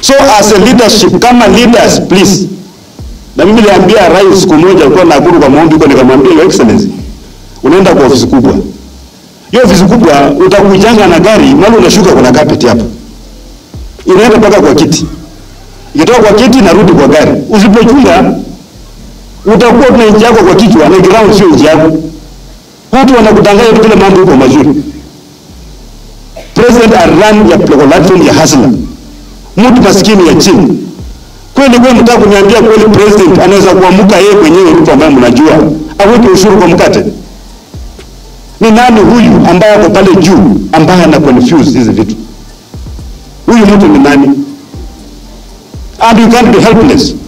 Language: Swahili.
So as a leadership, kama leaders, please. Na mimi niliambia rais siku moja alikuwa Nakuru kwa maombi, kwa nikamwambia Your Excellency, unaenda kwa ofisi kubwa. Hiyo ofisi kubwa utakujanga na gari, mali unashuka kuna carpet hapo. Inaenda mpaka kwa kiti. Ikitoka kwa kiti narudi kwa gari. Usipochunga utakuwa tuna nje yako kwa kichwa na ground sio nje yako. Watu wanakudanganya tu kile mambo yuko mazuri. President run ya platform ya hasla. Mtu maskini ya chini. Kweli wewe mtaka kuniambia kweli president anaweza kuamuka yeye mwenyewe Ruto ambaye mnajua aweke ushuru kwa mkate? Ni nani huyu ambaye ako pale juu ambaye ana confuse hizi vitu? Huyu mtu ni nani? And you can't be helpless.